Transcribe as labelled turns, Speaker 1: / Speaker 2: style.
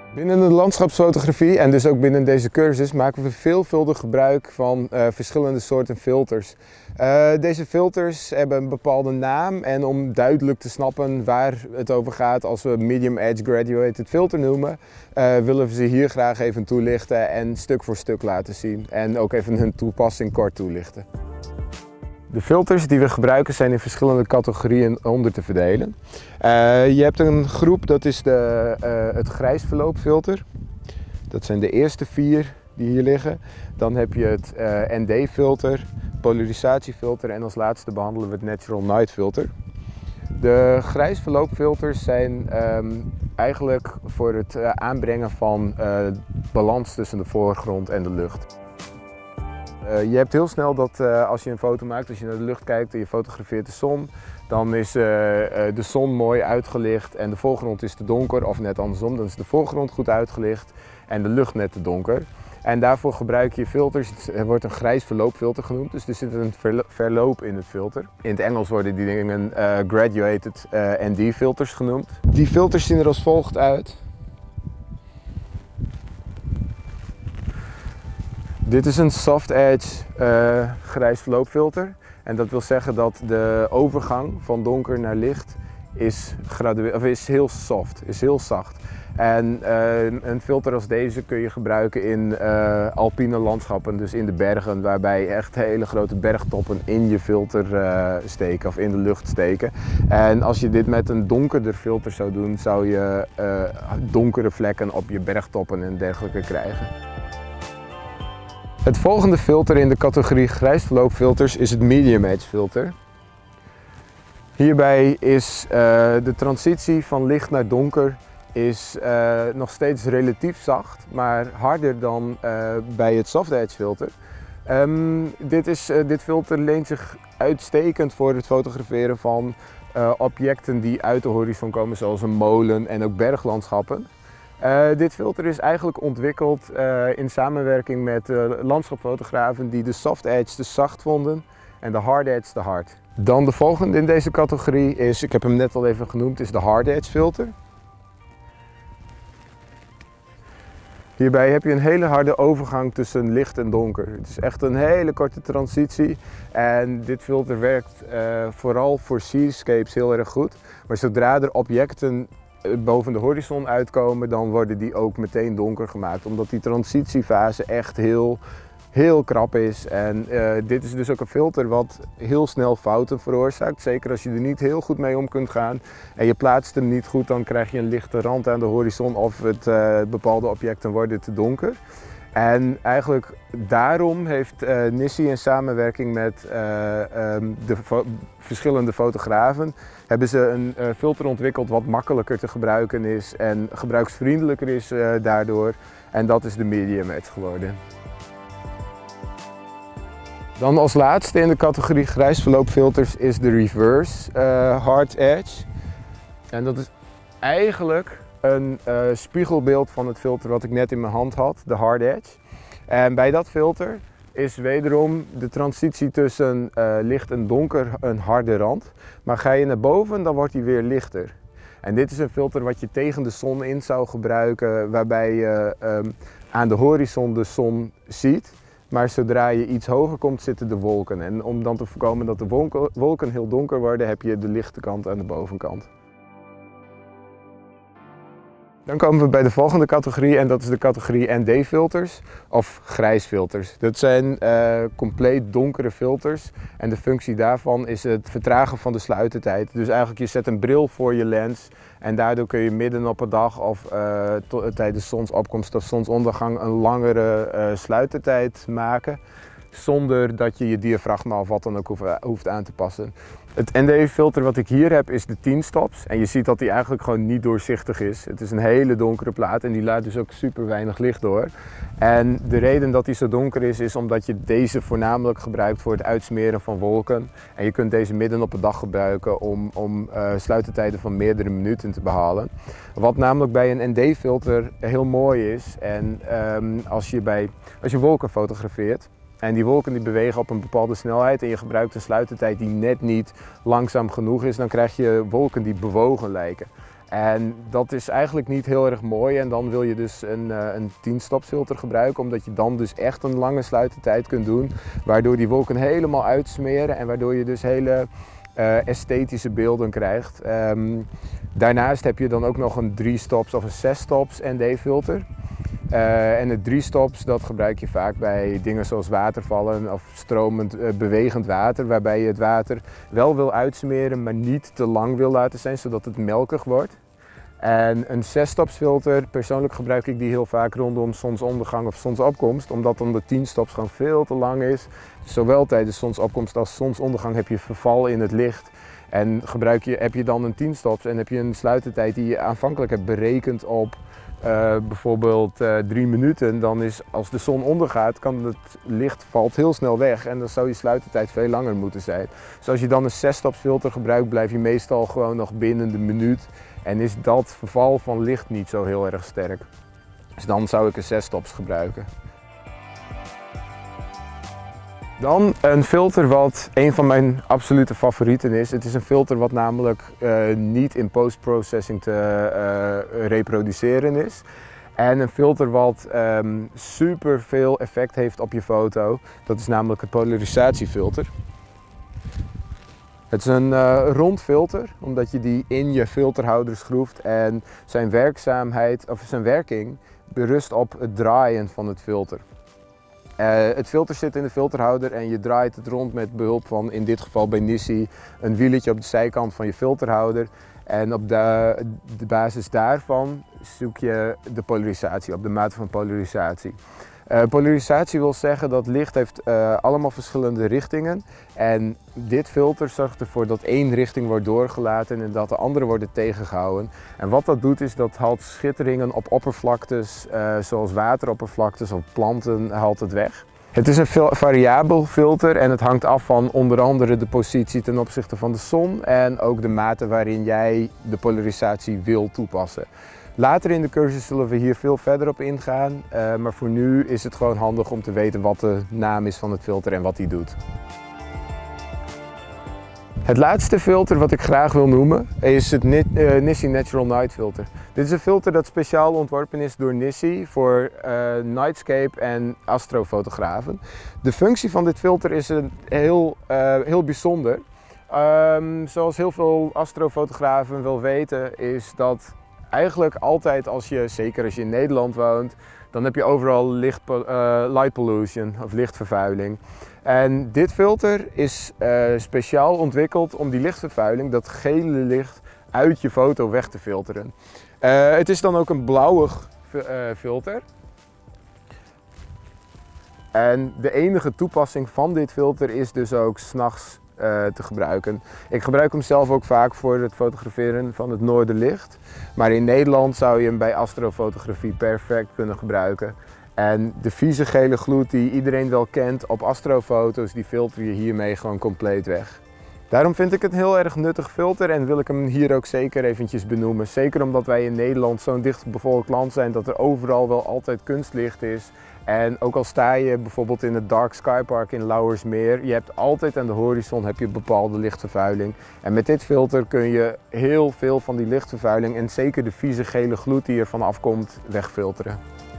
Speaker 1: Binnen de landschapsfotografie en dus ook binnen deze cursus maken we veelvuldig gebruik van verschillende soorten filters. Deze filters hebben een bepaalde naam en om duidelijk te snappen waar het over gaat als we medium edge graduated filter noemen, willen we ze hier graag even toelichten en stuk voor stuk laten zien en ook even hun toepassing kort toelichten. De filters die we gebruiken zijn in verschillende categorieën onder te verdelen. Je hebt een groep, dat is het grijsverloopfilter. Dat zijn de eerste 4 die hier liggen. Dan heb je het ND-filter, polarisatiefilter en als laatste behandelen we het Natural Night filter. De grijsverloopfilters zijn eigenlijk voor het aanbrengen van balans tussen de voorgrond en de lucht. Je hebt heel snel dat als je een foto maakt, als je naar de lucht kijkt en je fotografeert de zon, dan is de zon mooi uitgelicht en de voorgrond is te donker, of net andersom, dan is de voorgrond goed uitgelicht en de lucht net te donker. En daarvoor gebruik je filters, het wordt een grijs verloopfilter genoemd, dus er zit een verloop in het filter. In het Engels worden die dingen graduated ND filters genoemd. Die filters zien er als volgt uit. Dit is een soft edge grijs verloopfilter en dat wil zeggen dat de overgang van donker naar licht is heel soft, is heel zacht. En een filter als deze kun je gebruiken in alpine landschappen, dus in de bergen, waarbij echt hele grote bergtoppen in je filter steken of in de lucht steken. En als je dit met een donkerder filter zou doen, zou je donkere vlekken op je bergtoppen en dergelijke krijgen. Het volgende filter in de categorie grijsverloopfilters is het medium edge filter. Hierbij is de transitie van licht naar donker nog steeds relatief zacht, maar harder dan bij het soft edge filter. Dit filter leent zich uitstekend voor het fotograferen van objecten die uit de horizon komen, zoals een molen en ook berglandschappen. Dit filter is eigenlijk ontwikkeld in samenwerking met landschapfotografen die de soft edge te zacht vonden en de hard edge te hard. Dan de volgende in deze categorie is, ik heb hem net al even genoemd, is de hard edge filter. Hierbij heb je een hele harde overgang tussen licht en donker. Het is echt een hele korte transitie en dit filter werkt vooral voor seascapes heel erg goed. Maar zodra er objecten boven de horizon uitkomen, dan worden die ook meteen donker gemaakt, omdat die transitiefase echt heel krap is. En dit is dus ook een filter wat heel snel fouten veroorzaakt. Zeker als je er niet heel goed mee om kunt gaan en je plaatst hem niet goed, dan krijg je een lichte rand aan de horizon of bepaalde objecten worden te donker. En eigenlijk daarom heeft Nissi in samenwerking met de verschillende fotografen hebben ze een filter ontwikkeld wat makkelijker te gebruiken is en gebruiksvriendelijker is daardoor. En dat is de medium edge geworden. Dan als laatste in de categorie grijsverloopfilters is de reverse hard edge. En dat is eigenlijk een spiegelbeeld van het filter wat ik net in mijn hand had, de hard edge. En bij dat filter is wederom de transitie tussen licht en donker een harde rand. Maar ga je naar boven, dan wordt die weer lichter. En dit is een filter wat je tegen de zon in zou gebruiken, waarbij je aan de horizon de zon ziet. Maar zodra je iets hoger komt, zitten de wolken. En om dan te voorkomen dat de wolken heel donker worden, heb je de lichte kant aan de bovenkant. Dan komen we bij de volgende categorie en dat is de categorie ND-filters of grijsfilters. Dat zijn compleet donkere filters en de functie daarvan is het vertragen van de sluitertijd. Dus eigenlijk je zet een bril voor je lens en daardoor kun je midden op een dag of tijdens zonsopkomst of zonsondergang een langere sluitertijd maken, zonder dat je je diafragma of wat dan ook hoeft aan te passen. Het ND-filter wat ik hier heb is de 10 stops en je ziet dat die eigenlijk gewoon niet doorzichtig is. Het is een hele donkere plaat en die laat dus ook super weinig licht door. En de reden dat die zo donker is omdat je deze voornamelijk gebruikt voor het uitsmeren van wolken. En je kunt deze midden op de dag gebruiken om sluitertijden van meerdere minuten te behalen. Wat namelijk bij een ND-filter heel mooi is en als je wolken fotografeert, en die wolken die bewegen op een bepaalde snelheid en je gebruikt een sluitertijd die net niet langzaam genoeg is, dan krijg je wolken die bewogen lijken. En dat is eigenlijk niet heel erg mooi en dan wil je dus een 10-stopsfilter gebruiken, omdat je dan dus echt een lange sluitertijd kunt doen, waardoor die wolken helemaal uitsmeren en waardoor je dus hele esthetische beelden krijgt. Daarnaast heb je dan ook nog een 3-stops of een 6-stops ND-filter. En het 3-stops dat gebruik je vaak bij dingen zoals watervallen of stromend, bewegend water, waarbij je het water wel wil uitsmeren, maar niet te lang wil laten zijn, zodat het melkig wordt. En een 6-stops filter, persoonlijk gebruik ik die heel vaak rondom zonsondergang of zonsopkomst, omdat dan de 10-stops gewoon veel te lang is. Zowel tijdens zonsopkomst als zonsondergang heb je verval in het licht. En heb je dan een 10-stops en heb je een sluitertijd die je aanvankelijk hebt berekend op bijvoorbeeld 3 minuten, dan is als de zon ondergaat, kan het licht valt heel snel weg en dan zou je sluitertijd veel langer moeten zijn. Dus als je dan een 6-stops filter gebruikt, blijf je meestal gewoon nog binnen de minuut en is dat verval van licht niet zo heel erg sterk. Dus dan zou ik een 6-stops gebruiken. Dan een filter wat een van mijn absolute favorieten is. Het is een filter wat namelijk niet in post-processing te reproduceren is. En een filter wat super veel effect heeft op je foto. Dat is namelijk het polarisatiefilter. Het is een rond filter, omdat je die in je filterhouder schroeft en zijn werking berust op het draaien van het filter. Het filter zit in de filterhouder en je draait het rond met behulp van, in dit geval bij Nissi, een wieletje op de zijkant van je filterhouder. En op de basis daarvan zoek je de polarisatie, op de mate van polarisatie. Polarisatie wil zeggen dat licht heeft allemaal verschillende richtingen. En dit filter zorgt ervoor dat één richting wordt doorgelaten en dat de andere worden tegengehouden. En wat dat doet is dat haalt schitteringen op oppervlaktes, zoals wateroppervlaktes of planten, haalt het weg. Het is een variabel filter en het hangt af van onder andere de positie ten opzichte van de zon en ook de mate waarin jij de polarisatie wil toepassen. Later in de cursus zullen we hier veel verder op ingaan, maar voor nu is het gewoon handig om te weten wat de naam is van het filter en wat die doet. Het laatste filter wat ik graag wil noemen is het Nissi Natural Night Filter. Dit is een filter dat speciaal ontworpen is door Nissi voor nightscape en astrofotografen. De functie van dit filter is heel bijzonder. Zoals heel veel astrofotografen wel weten is dat eigenlijk altijd zeker als je in Nederland woont, dan heb je overal light pollution of lichtvervuiling. En dit filter is speciaal ontwikkeld om die lichtvervuiling, dat gele licht, uit je foto weg te filteren. Het is dan ook een blauwig filter. En de enige toepassing van dit filter is dus ook 's nachts te gebruiken. Ik gebruik hem zelf ook vaak voor het fotograferen van het noorderlicht. Maar in Nederland zou je hem bij astrofotografie perfect kunnen gebruiken. En de vieze gele gloed die iedereen wel kent op astrofoto's, die filter je hiermee gewoon compleet weg. Daarom vind ik het een heel erg nuttig filter en wil ik hem hier ook zeker eventjes benoemen. Zeker omdat wij in Nederland zo'n dichtbevolkt land zijn dat er overal wel altijd kunstlicht is. En ook al sta je bijvoorbeeld in het Dark Sky Park in Lauwersmeer, je hebt altijd aan de horizon bepaalde lichtvervuiling. En met dit filter kun je heel veel van die lichtvervuiling en zeker de vieze gele gloed die er vanaf komt wegfilteren.